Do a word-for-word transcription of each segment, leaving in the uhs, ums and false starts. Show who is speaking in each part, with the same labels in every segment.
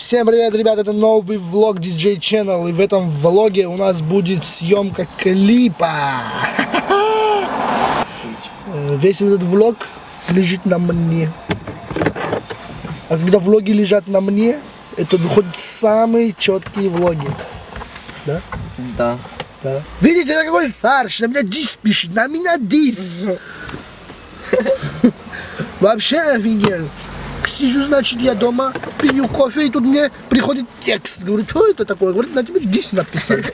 Speaker 1: Всем привет, ребят, это новый влог ди джей Channel, и в этом влоге у нас будет съемка клипа. Весь этот влог лежит на мне. А когда влоги лежат на мне, это выходят самые четкие влоги. Да?
Speaker 2: Да.
Speaker 1: Да. Видите, это какой фарш? На меня дис пишет, на меня дис. Вообще офигел. Сижу, значит, я дома, пью кофе, и тут мне приходит текст. Говорю, что это такое? Говорит, на тебе дис написали.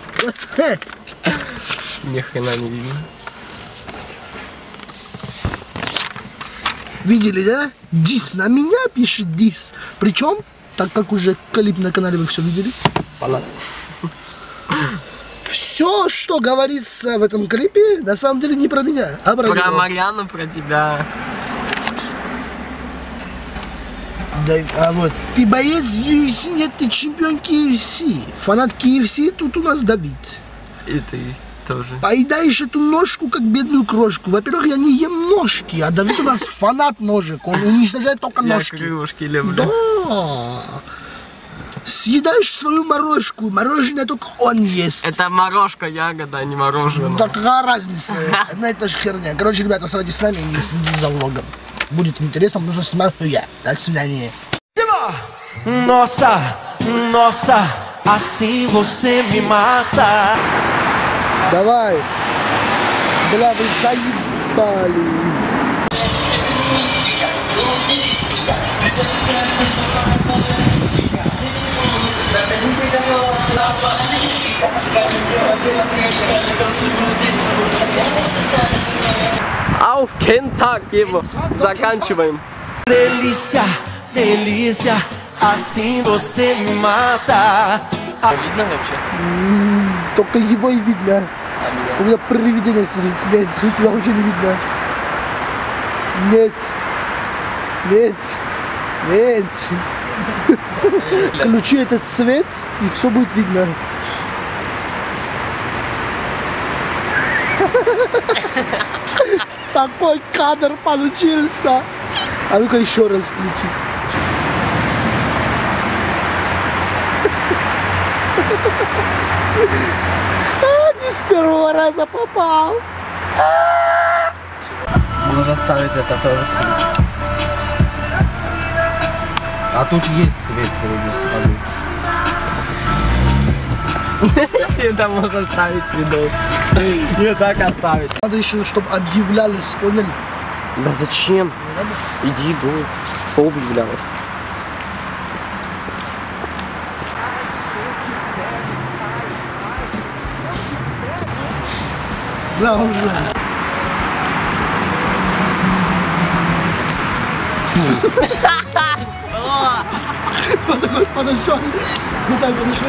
Speaker 2: Ни хрена не видно.
Speaker 1: Видели, да? Дис. На меня пишет дис. Причем, так как уже клип на канале вы все видели, палат. Все, что говорится в этом клипе, на самом деле не про меня, а про,
Speaker 2: про Марьяну, про тебя.
Speaker 1: Да, а вот, ты боец ю эф си, нет, ты чемпион кей эф си. Фанат кей эф си, тут у нас Давид.
Speaker 2: И ты тоже.
Speaker 1: Поедаешь эту ножку, как бедную крошку. Во-первых, я не ем ножки, а Давид у нас фанат ножек. Он уничтожает только ножки.
Speaker 2: Я крылышки люблю.
Speaker 1: Да. Съедаешь свою морожку, мороженое только он ест.
Speaker 2: Это морожка, ягода, а не мороженое.
Speaker 1: Да какая разница? Одна и та же херня. Короче, ребята, оставайтесь с нами и следите за влогом. Будет интересно, потому что снимаю я. До свидания.
Speaker 3: Nossa, nossa, assim você me mata.
Speaker 1: Давай. Бля, вы заебали.
Speaker 2: Auf Kentag, заканчиваем.
Speaker 3: Delícia, delícia, assim você me mata.
Speaker 2: Видно вообще?
Speaker 1: Только его и видно. У меня привидение сидит. Нет, тебя вообще не видно. Нет. Нет. Нет. Включи этот свет, и все будет видно. Такой кадр получился. А ну-ка еще раз включи. А, не с первого раза попал.
Speaker 2: Можно вставить это тоже включить. А тут есть свет вроде с это можно ставить видос. Не так оставить.
Speaker 1: Надо еще, чтобы объявлялись, поняли?
Speaker 2: Да зачем? Иди, думай, что объявлялось.
Speaker 1: Да, уже. Вот такой подошел. Вот так подошел.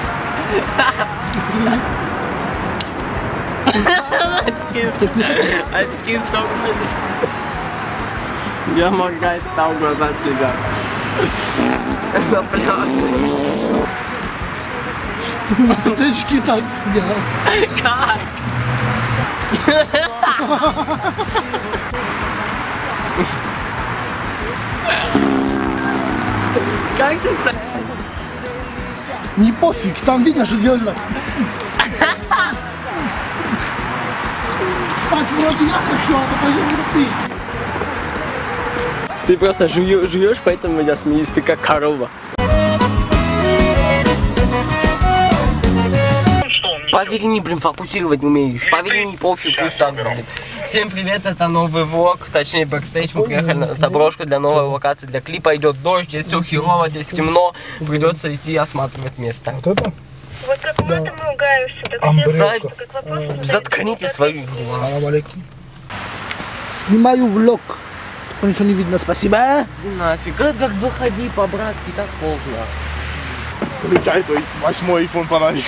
Speaker 2: Очки столкнулись. Я моргать стал, глаза слезятся. Заплёванный.
Speaker 1: Ты очки так снял.
Speaker 2: Как? Как ты стал?
Speaker 1: Не пофиг, там видно, что делаешь так. Ссать вроде я хочу, а то пойдем ты.
Speaker 2: Ты просто жуё, жуешь, поэтому я смеюсь, ты как корова. Поверни, блин, фокусировать не умеешь. Поверни, пофиг, пусть так будет. Всем привет, это новый влог, точнее бэкстейдж. Мы приехали на заброшку для новой локации, для клипа. Идет дождь, здесь все херово, здесь темно. Придется идти осматривать место.
Speaker 1: Вот это?
Speaker 4: Вот как да. Мы ругаешься, так
Speaker 1: Амбрелка.
Speaker 4: как
Speaker 2: Заткните свою игру.
Speaker 1: Салам алейкум. Снимаю влог. Ничего не видно, спасибо.
Speaker 2: Иди нафиг, это как выходи по-братски, так поздно.
Speaker 5: Включай свой восьмой iPhone фонарик.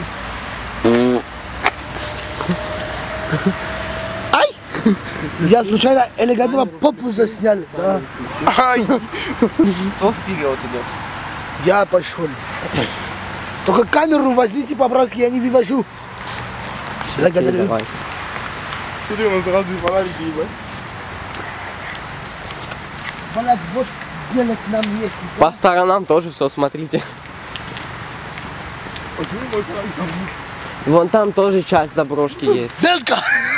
Speaker 1: Ай! Я случайно элегантно попу заснял. Да.
Speaker 5: Ай!
Speaker 2: Кто вперед идет?
Speaker 1: Я пошел. Только камеру возьмите по-братски, я не вывожу. Благодарю.
Speaker 2: Давай.
Speaker 5: Смотри, у нас разные фонарики, ебать.
Speaker 1: Блять, вот сделать нам есть.
Speaker 2: По сторонам тоже все смотрите.
Speaker 5: Почему мой край
Speaker 2: Вон там тоже часть заброшки есть.
Speaker 1: Делька!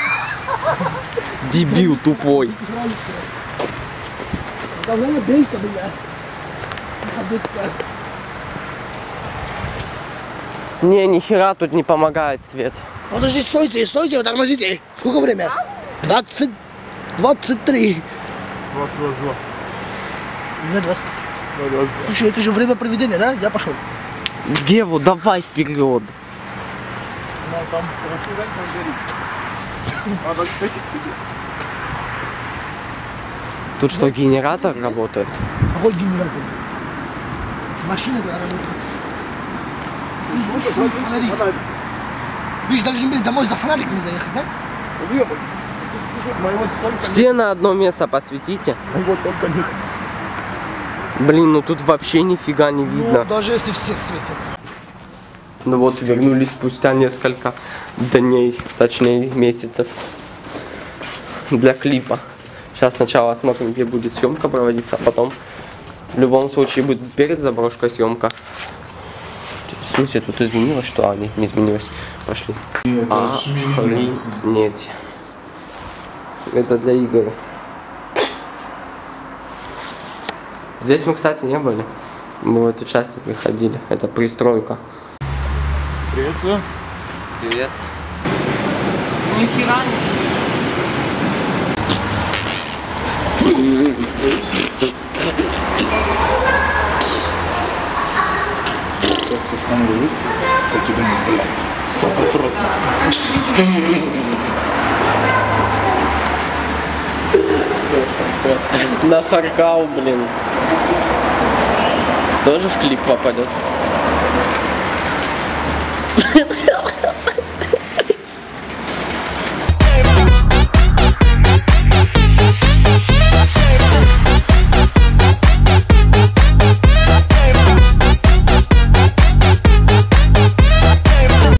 Speaker 2: Дебил тупой.
Speaker 1: Давай бейка, блядь. Делька.
Speaker 2: Не, нихера тут не помогает свет.
Speaker 1: Подожди, стойте, стойте, вы тормозите. Сколько время? двадцать, двадцать три.
Speaker 5: двадцать два.
Speaker 1: Не двадцать.
Speaker 5: Да, двадцать два.
Speaker 1: Слушай, это же время проведения, да? Я пошел.
Speaker 2: Геву, давай вперед.
Speaker 5: На самом хороший день там горит. Надо, кстати,
Speaker 2: Тут что, генератор работает?
Speaker 1: Какой генератор? Машина работает. Видишь, вот фонарик. Видишь, должны были домой за фонариками заехать, да?
Speaker 5: Уехали. Моего только
Speaker 2: Все на одно место посветите.
Speaker 5: Моего только нет.
Speaker 2: Блин, ну тут вообще нифига не
Speaker 1: Ну,
Speaker 2: видно.
Speaker 1: даже если все светят.
Speaker 2: Ну вот, вернулись спустя несколько дней, точнее месяцев, для клипа. Сейчас сначала смотрим, где будет съемка проводиться, а потом в любом случае будет перед заброшкой съемка. В смысле, тут изменилось что? А, нет, не изменилось. Пошли. Нет. Это для игр. Здесь мы, кстати, не были. Мы в эту часть не приходили. Это пристройка.
Speaker 5: Приветствую.
Speaker 2: Привет. Ни хера не слышу.
Speaker 5: Просто скандалит. Так и думаю, блядь. Совсем просто.
Speaker 2: Нахаркал, блин. Тоже в клип попадет.